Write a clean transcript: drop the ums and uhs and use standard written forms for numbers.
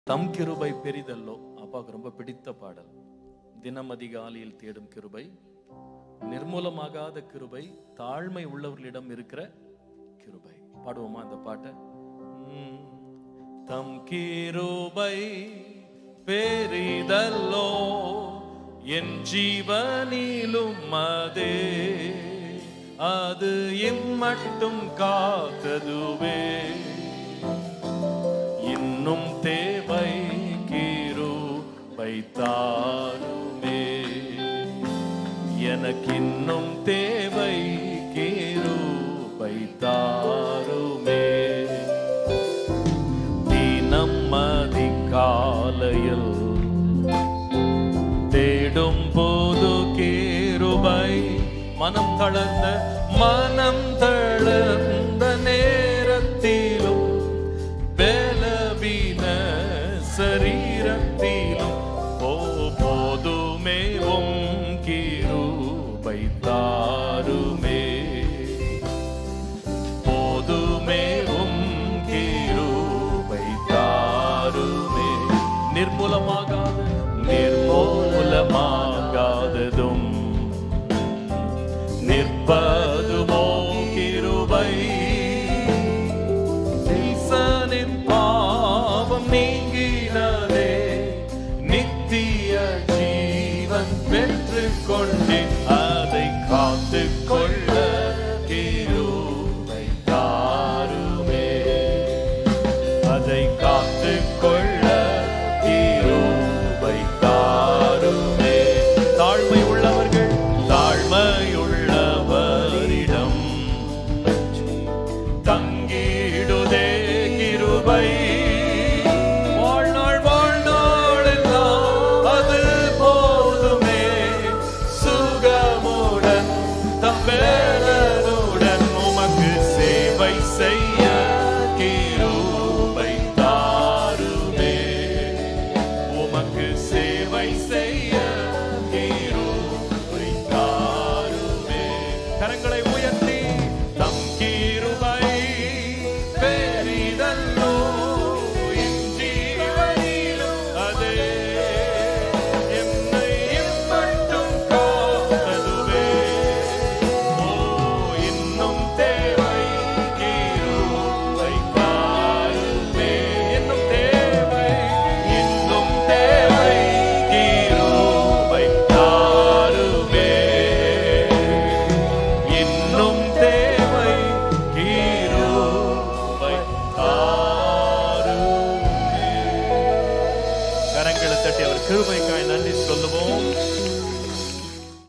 தம் கிருபை பெரிதல்லோ. அப்பாவுக்கு ரொம்ப பிடித்த பாடல். தினம் அதிகாலையில் தேடும் கிருபை, நிர்மூலமாகாத கிருபை, தாழ்மை உள்ளவர்களிடம் இருக்கிற கிருபை. பாடுவோமா அந்த பாட்டை? தம் கிருபை பெரிதல்லோ, என் ஜீவனிலும் அதே, அது இம்மட்டும் காத்ததுவே. இன்னும் தேவை கிருபை தாருமே, எனக்கு இன்னும் தேவை கிருபை தாருமே. தினம் அதிகாலையில் தேடும் போது கிருபை, மனம் தளர்ந்த நேரத்திலும் பலவீன சரீரத்திலும் போதுமே உம் கிருபை தாருமே, போதுமே உம் கிருபை தாருமே. நிர்மூலமாகாததும் நிற்பதுமோ கிருபை, நீசனின் பாவம் நீங்கினதே, நித்திய ஜீவன் பெற்று கொண்டேன், அதை காத்து கொள்ள கிருபை தாருமே, அதை காத்து கொள்ள கிருபை தாருமே. தாழ்மை உள்ளவர்கள் தாழ்மையுள்ளவரிடம் தங்கிடுதே கிருபை, வாழ்நாள் எல்லாம் அது போதுமே, சுகமுடன் தம்பேலனுடன் உமக்கு சேவை செய்ய கிருபை தாருமே, உமக்கு சேவை செய்ய கிருபை தாருமே. கரங்களை உயர்த்தி தம் கிருபை பெரிதல்லோ, என் ஜீவனிலும் அதே, என்னை இம்மட்டும் காத்ததுவே. ஓ, இன்னும் தேவை கிருபை தாருமே, இன்னும் தேவை கிருபை தாருமே, இன்னும் தேவை கிருபை தாருமே. கரங்களை தட்டி அவர் கிருபைக்காய் நன்றி சொல்லுவோம்.